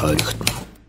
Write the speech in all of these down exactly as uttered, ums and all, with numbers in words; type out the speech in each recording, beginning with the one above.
тойрогдно.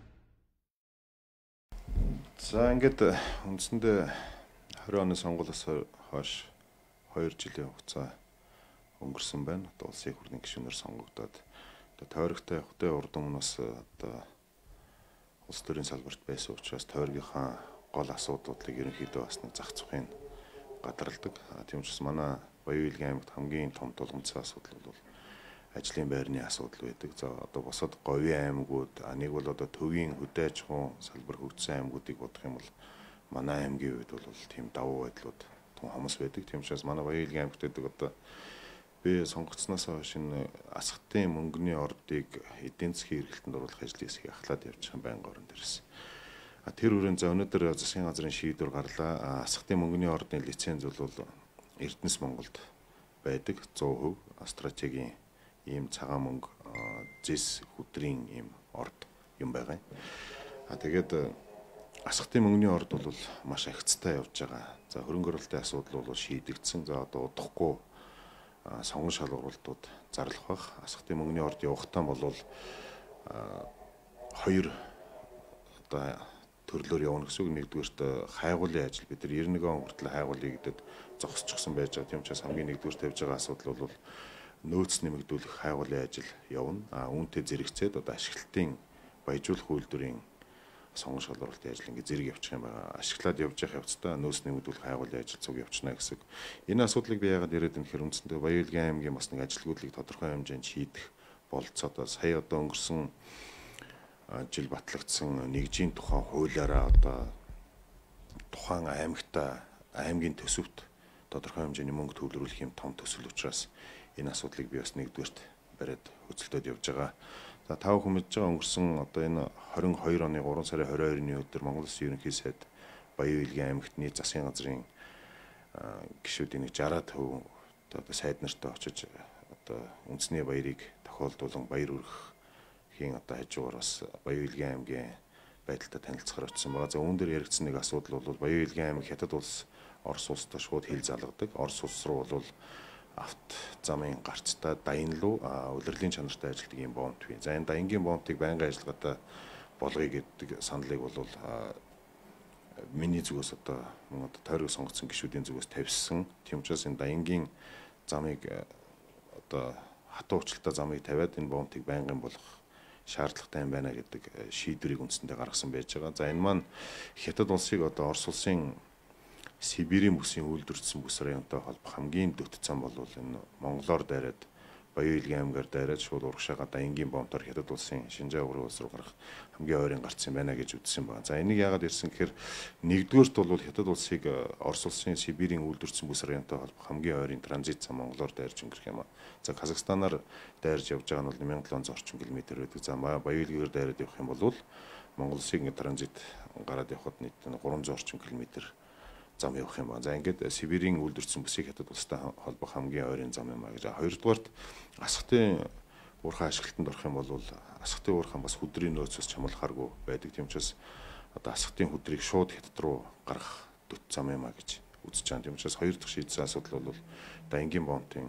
За ингээд үндсэндээ двадцать оны сонгуулиас хойш хоёр жилийн хугацаа өнгөрсөн байна. Одоо улсын их хурлын гишүүнээр сонгогдоод одоо тойрогтой хөдөө урд өмнөөс одоо улс төрийн салбарт байсан учраас тойргийнхаа гол асуудлуудыг ерөнхийдөө бас нэг зах зохиын гадралдаг. Тийм учраас манай Баян-Үйлгийн аймагт хамгийн том тулгымцсан асуудал бол ажлын байрны асуудал байдаг. За одоо босоод говийн аймагуд, нэг бол одоо төвийн хөдөө аж ахуйн салбар хөгжсөн аймагуудыг бодох юм бол манай аймгийн үед бол тийм давуу байдлууд том хомос байдаг. Тийм учраас манай Баян-Үйлгийн аймагт байдаг одоо би сонгогдсноос хойш энэ асхтын мөнгөний ордыг эдийн засгийн эргэлтэнд оруулах ажлыг их ахлаад явж байгаа байнгын орон дээрээс. А тэр үрэн за өнөөдөр засгийн газрын шийдвэр гарлаа. Асхтын мөнгөний ордын лиценз бол Эрдэнэс Монголд байдаг сто процент стратегийн ийм цагаан мөнгө зэс хөдрийн ийм орд юм байгаа. А тэгээд асхтын мөнгөний орд бол маш агцтай явж байгаа. За хөрөнгө оруулалтын асуудал бол шийдэгдсэн. За одоо удахгүй сонгон шалгуулалтууд зарлах бах. Асхтын мөнгөний орд явахтаа бол хоёр одоо төрлөөр явна гэсэн үг. Нэгдүгээрт хайгуулын ажил бид нар девяносто он хүртэл хайгуулыг гэдэг зогсчихсон байж байгаа. Тийм учраас хамгийн нэгдүгээр тавьж байгаа асуудал бол нөөц нэмэгдүүлэх хайгуулын ажил явна. А үүнтэй зэрэгцээд одоо ашиглалтын баяжуулах үйлдвэрийн сонгон шалгуулалтын ажил ингээд зэрэг явчих юм байна. Ашиглаад явж явах явцдаа нөөц нэмэгдүүлэх хайгуулын ажил цуг явчихна гэсэн. Энэ асуудлыг би яагаад яриад байна гэхээр үндсэндээ Баян-Үйлгийн аймгийн бас нэг ажилгүйдлийг тодорхой хэмжээнд шийдэх бололцоо одоо сая одоо өнгөрсөн жил батлагдсан нэгжийн тухайн хуулиараа одоо тухайн аймагта аймгийн төсөвт тодорхой хэмжээний мөнгө төвлөрүүлэх юм том төсөл учраас энэ асуудлыг би бас нэгдүгээрт бариад хөцөлтөд явж байгаа. За тав хүмүүж байгаа өнгөрсөн одоо энэ двадцать и deux оны гурван сарын двадцать хоёрны өдөр Монгол Улсын ерөнхий сайд Баян-Үйлгийн аймагт нийт засгийн газрын гишүүдийн шестьдесят төв одоо сайд нартаа очиж одоо үндэсний баярыг тохиолдуулан баяр өргөхийн одоо хажуугаар бас Баян-Үйлгийн аймгийн байдалтай танилцахаар очсон байгаа. За үүн дээр яригдсан нэг асуудал бол Баян-Үйлгийн аймаг хятад улс Орос улстай шууд хил залгадаг. Орос улс руу бол авт замын гарцтай Даянлуу улирлын чанартай ажилладаг юм бомт бий. За энэ Даянгийн бомтыг байнгын ажиллагаатай болгоё гэдэг саналыг бол миний зүгээс одоо мөн одоо тойрог сонгогдсон гишүүдийн зүгээс тавьсан. Тийм учраас энэ Даянгийн замыг одоо хатуу уучлалтай замыг тавиад энэ бомтыг байнгын болгох шаардлагатай юм байна гэдэг шийдвэрийг үндсэндээ гаргасан байж байгаа. За энэ маань хятад улсыг одоо Орос улсын Сибирийн бүсийн үйлдвэрчсэн бүс районтой холбох хамгийн дөт зам бол энэ Монголоор дайраад Баян-Үйлгийн аймгаар дайраад шууд урагшаага Даянгийн бомтоор хятад улсын Шинжаа уран улс руу гарах хамгийн ойрын гарцсан байна гэж үзсэн байна. За энийг яагаад ирсэн гэхээр нэгдүгээрт бол хятад улсыг Орос улсын Сибирийн үйлдвэрчсэн бүс районтой холбох хамгийн ойрын транзит зам Монголоор дайрж өнгөрөх юм а. За Казахстанаар дайрж явж байгаа нь бол one thousand seven hundred орчим километр байдаг. За Баян-Үйлгээр дайраад явах юм бол Монгол улсын транзит гараад явхад нийт three hundred орчим километр зам явах юм байна. За ингээд Сибирийн үйлдвэрчсэн бүсийг хятад улстай холбох хамгийн ойрын зам юм а гэж. Хоёрдугаарт асхтын уурхай ашиглалтанд орох юм бол асхтын уурхай бас хөдрийн нөөцөөс чамлахааргүй байдаг. Тийм учраас одоо асхтын хөдрийг шууд хятад руу гаргах дөт зам юм а гэж үзэж байгаа. Тийм учраас хоёр дахь шийдсэн асуудал бол Даянгийн бомтын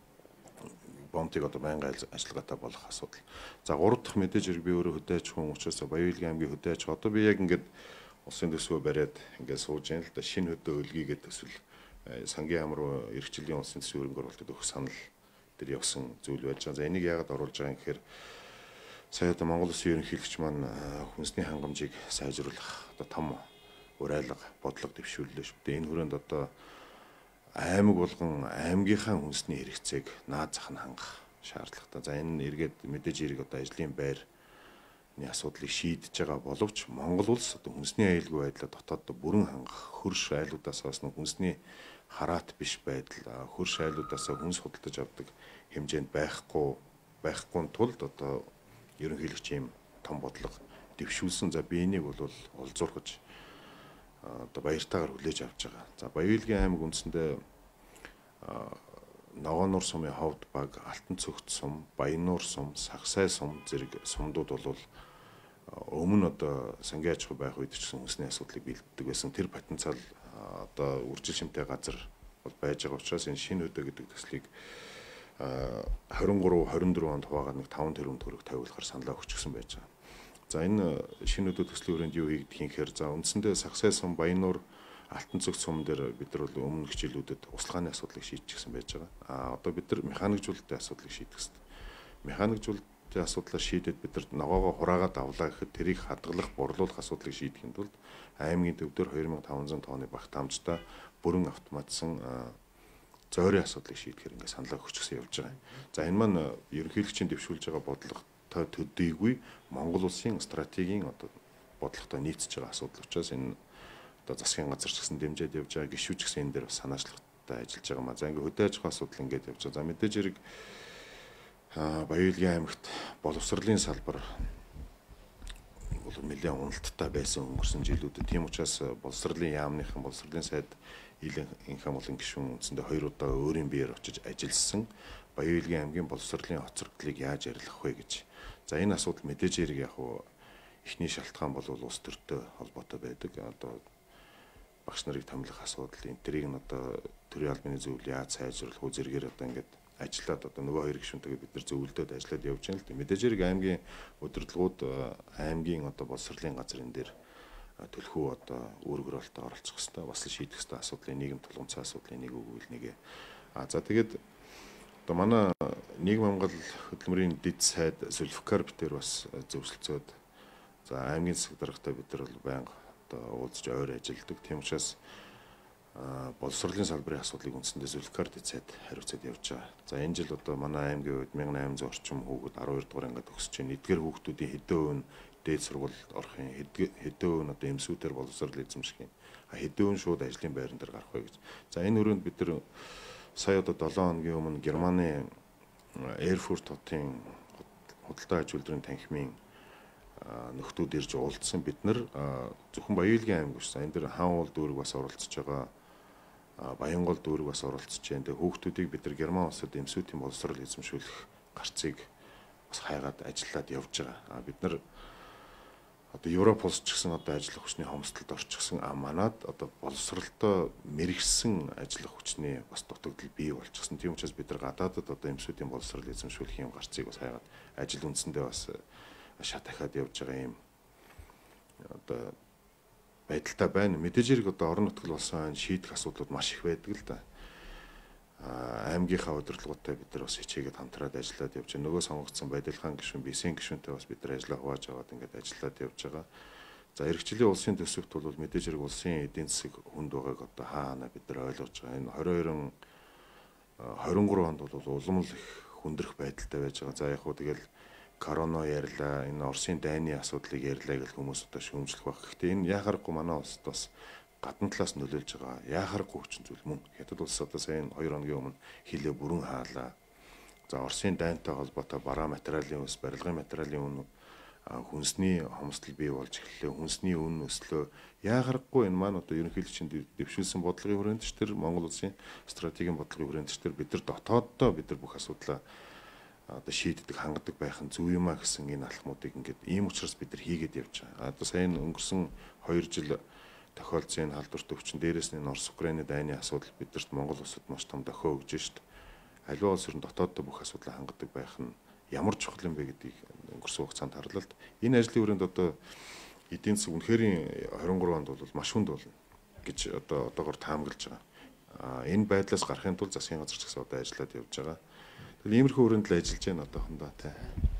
бомтыг одоо байнгын ажиллагаатай болох асуудал. За гурав дахь мэдээж хэрэг би өөрөө хөдөө аж ахуйн учраас Баян-Үйлгийн аймгийн хөдөө аж ахуй одоо би яг ингээд улсын төсвөө бариад ингээд сууж яана л да шинэ хөдөө өлгийгээд төсвөл сангийн яам руу эрхчлэлийн улсын төсвийн хөрөнгө оруулалтад өгөх санал дээр явсан зүйл байж байгаа. За энийг яагаад оруулж байгаа юм гэхээр сая одоо Монгол Улсын ерөнхийлөгч маань хүнсний хангамжийг сайжруулах одоо том урайлга бодлого дэвшүүллээ шүү дээ. Энэ хүрээнд одоо аймаг болгон аймгийнхаа хүнсний хэрэгцээг наад зах нь хангах шаардлагатай. За энэ эргээд мэдээж хэрэг одоо ажлын байр асуудлыг шийдэж байгаа боловч Монгол улс одоо хүнсний аюулгүй байдлаа дотоод бүрэн хангах хөрш айлуудаас бас хүнсний хараат биш байдал хөрш айлуудаас хүнс худалдаж авдаг хэмжээнд байхгүй байхгүй тулд одоо ерөнхийлөгч ийм том бодлого дэвшүүлсэн. За би энийг бол олзуурхаж одоо баяртайгаар хүлээж авч байгаа. За Баян-Үйлгийн аймаг үндсэндээ Ногоонуур сумын ховд баг, Алтан цогт сум, Баяннуур сум, Сагсай сум зэрэг сумдууд бол өмнө одоо сангийн аж ахуй байх үед ч хүнсний асуудлыг бэлддэг байсан. Тэр потенциал одоо үржил шимтэй газар бол байж байгаа учраас энэ шинэ хөдөө гэдэг төслийг twenty-three twenty-four онд хуваагаад нэг five тэрбум төгрөг тавиулахар саналаа өгчихсөн байж байгаа. За энэ шинэ өдөө төслийн хүрээнд юу хийгдэх юм гэхээр за үндсэндээ Сагсай сум, Баяннуур, Алтан цогц сум дээр бид нар бол өмнөх хичээлүүдэд услахааны асуудлыг шийдчихсэн байж байгаа. А одоо бид нар механикжуулалтын асуудлыг шийдэх хэрэгтэй. Механикжуулалтын асуудлаа шийдээд бид нар ногоогоо хураагаад авлаа гэхэд тэрийг хадгалах, борлуулах асуудлыг шийдэхэд тулд аймгийн төвдөр two thousand five hundred тонны багт хамжтай бүрэн автоматсан зойрын асуудлыг шийдэхээр ингээд саналаа өгчихсөн явж байгаа. За энэ маань ерөнхийлөгчийн дэвшүүлж байгаа бодлого төдийгүй Монгол улсын стратегийн одоо бодлоготой нийцэж байгаа асуудал учраас энэ одоо засгийн газар ч гэсэн дэмжиж явж байгаа, гишүүч гэсэн энэ дээр бас санаачлагтай ажиллаж байгаа маа. За ингээд хөдөө аж ахуйн асуудал ингээд явж байгаа. За мэдээж хэрэг Баян-Илгийн аймагт боловсролын салбар бол нэлээд уналттай байсан өнгөрсөн жилүүдэд. Тийм учраас боловсролын яамныхан, боловсролын сайд Илэнхэн болон гишүүн үндсэндээ хоёр удаа өөрийн биеэр очиж ажилласан Баян-Илгийн аймгийн боловсролын хоцрогдлыг яаж арилгах вэ гэж. За энэ асуудал мэдээж хэрэг яг уу эхний шалтгаан бол улс төртэй холбоотой байдаг. Одоо багш нарыг томилох асуудал, энэ тэрийг нь одоо төрийн албаны зөвлөл яаж сайжруулах вэ зэргээр одоо ингээд ажиллаад одоо нөгөө хоёр гишүүнтэйгээ бид нар зөвлөдөд ажиллаад явж байна л да. Мэдээж хэрэг аймгийн удирдлагууд аймгийн одоо боловсролын газрын дээр төлхөө одоо үүрэг ролтой оролцох хэрэгтэй. Бас л шийдэх хэрэгтэй асуудлын нийгэм тулгымцсан асуудлын нэг үгүүл нэгэ. А за тэгээд одоо манай нийгэм хамгаал хөтөлмөрийн дэд сайд Зүлфкар битэр бас зөвшөлдсөд за аймгийн засаг даргатай бид нар бол байнга одоо уулзж ойр ажилладаг. Тийм учраас боловсролын салбарын асуудлыг үндсэндээ Зүлфкар дэд сайд хариуцаад явж байгаа. За энэ жил одоо манай аймгийн үед eighteen hundred орчим хүүхэд twelve дугаар ангид төгсөж байна. Эдгээр хүүхдүүдийн хэдэн үн дээд сургуульд орохын хэдэн үн одоо эмсүүдээр боловсрол эзэмших юм. А хэдэн үн шууд ажлын байран дээр гарах вэ гэж. За энэ өрөөнд бид нар сая одоо seven хоногийн өмнө Германы Эрфурт хотын худалдаа аж үйлдвэрийн танхимын нөхдүүд ирж уулзсан. Бид нар зөвхөн Баян-Илгийн аймаг биш. Энэ дээр хаан уул дүүрэг бас оролцож байгаа. Баянгол дүүрэг бас оролцож байна. Тэгээ хүүхдүүдийг бид нар Герман улсад эмсүүдийн боловсрол эзэмшүүлэх гарцыг бас хайгаад ажиллаад явж байгаа. Бид нар одоо Европ улс ч гэсэн одоо ажиллах хүчний хомсдолд орчихсон. А манад одоо боловсролтой мэрэгсэн ажиллах хүчний бас дутагдал бий болчихсон. Тийм учраас бид нар гадаадад одоо эмсүүдийн боловсрол эзэмшүүлэх юм гарцыг бас хайгаад ажил үндсэндээ бас шат дахиад явж байгаа юм одоо байдалтай байна. Мэдээж хэрэг одоо орон нутгал болсон шийдэх асуудлууд маш их байдаг л да. Аймгийнхаа удирдлагуудтай бид нар бас хичээгээд хамтраад ажиллаад явж байгаа. Нөгөө сонгогдсон Байдалхан гишүүн, Бисен гишүүнтэй бас бид нар ажиллаа хувааж аваад ингээд ажиллаад явж байгаа. За иргэжлийн улсын төсөвт бол мэдээж хэрэг улсын эдийн засаг хүнд байгааг одоо хаана бид нар ойлгож байгаа. Энэ twenty twenty-three онд бол улам л их хүндрэх байдалтай байж байгаа. За яг хөө тэгэл корона ярьлаа, энэ Оросын дайны асуудлыг ярьлаа гэх хүмүүс одоо шүүмжлэх баг. Гэхдээ энэ яхахгүй манай улсад бас гадна талаас нөлөөлж байгаа. Яхахгүй хүчин зүйл мөн. Хятад улс одоо сая two хоногийн өмнө хилээ бүрэн хаалаа. За Оросын дайнтай холбоотой бараа материалын ус, барилгын материалын үн хүнсний хомсдол бий болж эхэллээ. Хүнсний үн өслөө. Яхахгүй энэ маань одоо ерөнхийлөгчөнд дэвшүүлсэн бодлогын хүрээнд ч тэр Монгол улсын стратегийн бодлогын хүрээнд ч тэр бид нар дотооддоо бид нар бүх асуудлаа одоо шийддэг хангадаг байх нь зөв юм а гэсэн энэ алхмуудыг ингээд ийм учраас бид нар хийгээд явж байгаа. Одоо сая өнгөрсөн two жил тохиолдсон энэ халдварт өвчин дээрээс нь Орос Украины дайны асуудал бидэрт Монгол улсад маш том дохио өгж шít. Аливаа улс орн дотооддоо бүх асуудлаа хангадаг байх нь ямар чухал юм бэ гэдгийг өнгөрсөн хугацаанд харлаа л да. Энэ ажлын хүрээнд одоо эдийн засаг үнэхээр twenty-three онд бол маш хүнд болно гэж одоо одоогоор таамаглаж байгаа. А энэ байдлаас гарахын тулд засгийн газар ч гэсэн одоо ажиллаад явж байгаа. Иймэрхүү хүрээнд л ажиллаж байна одоохондоо тий.